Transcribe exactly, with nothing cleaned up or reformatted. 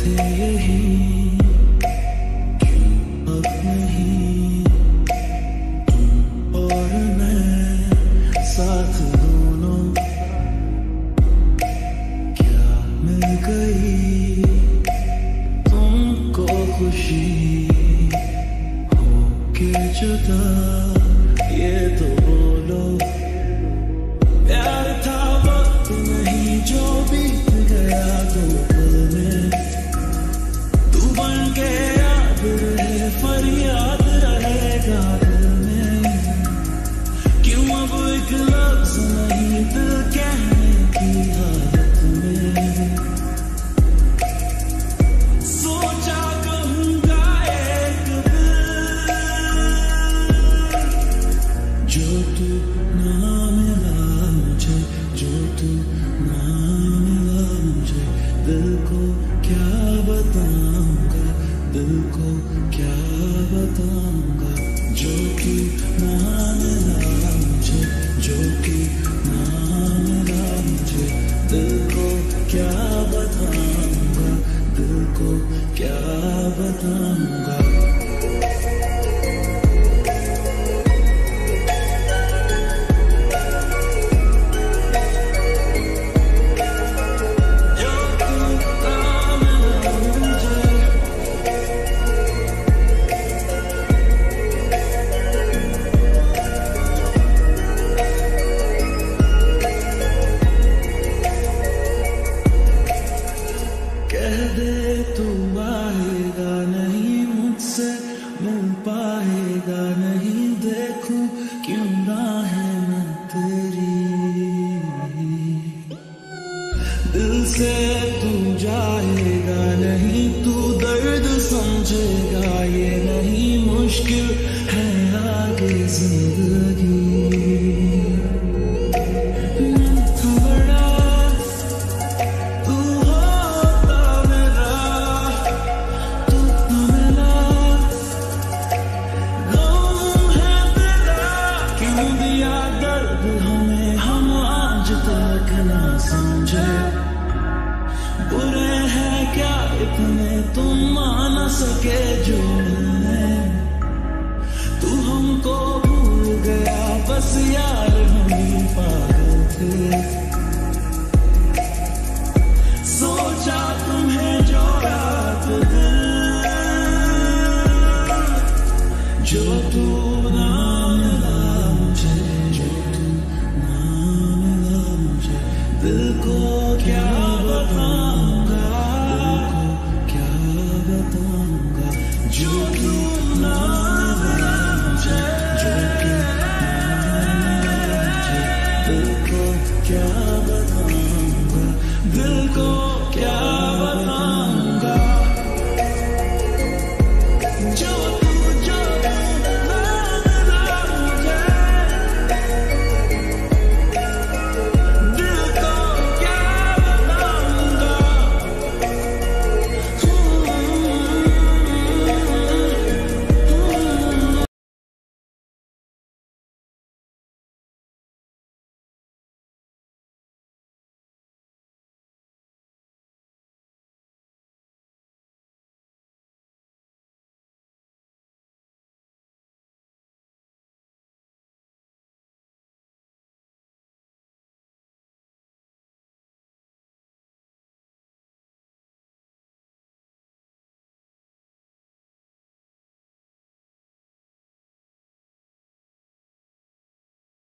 थे यही, क्यों अब नहीं तुम और मैं साथ दोनों, क्या मिल गई तुमको खुशी होके जुदा, ये तो बोलो प्यार था वक्त नहीं जो बीत गया दो पल में, तू बन के याद रहे फरियाद रहेगा दिल में, क्यों अब एक लफ्ज नहीं दिल कहने की हालत में, सोचा कहूँगा एक दिल, जो तू ना मिला मुझे, जो तू ना मिला मुझे, दिल को क्या बताऊंगा, दिल को क्या बताऊंगा, जो तू ना मिला मुझे, जो तू ना मिला मुझे, दिल को क्या बताऊंगा, दिल को क्या बताऊंगा। कह दे तू आएगा नहीं मुझसे मिल पाएगा नहीं, देखूं क्यों ना है मैं तेरी, दिल से तू जाएगा नहीं, तू दर्द समझेगा ये नहीं, मुश्किल है आगे जिंदगी, हमें हम आज तक ना समझे, बुरे हैं क्या इतने तुम मान सके जो मिलने, तू हमको भूल गया बस यार हम ही पागल थे, सोचा तुम्हें जोड़ा तो दिल, जो तू ना मिला मुझे, जो तू ना मिला मुझे, दिल को क्या बताऊंगा, दिल को क्या बताऊंगा, जो तू ना मिला मुझे, जो तू ना मिला मुझे, दिल को क्या बताऊंगा, दिल को क्या बताऊंगा।